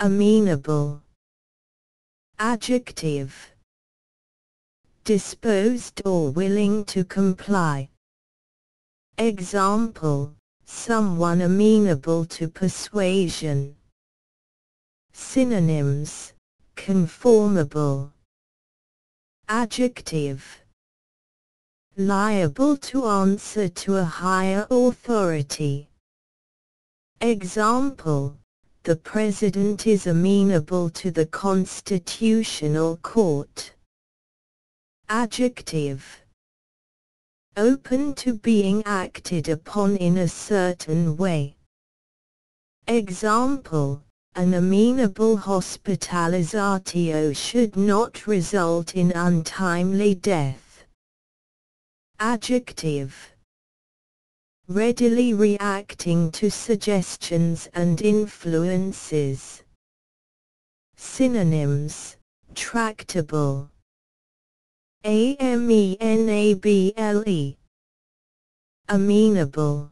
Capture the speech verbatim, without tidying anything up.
Amenable. Adjective. Disposed or willing to comply. Example, someone amenable to persuasion. Synonyms, conformable. Adjective. Liable to answer to a higher authority. Example, the President is amenable to the Constitutional Court. Adjective. Open to being acted upon in a certain way. Example, an amenable hospitalizatio should not result in untimely death. Adjective. Readily reacting to suggestions and influences. Synonyms, tractable. Amenable. Amenable.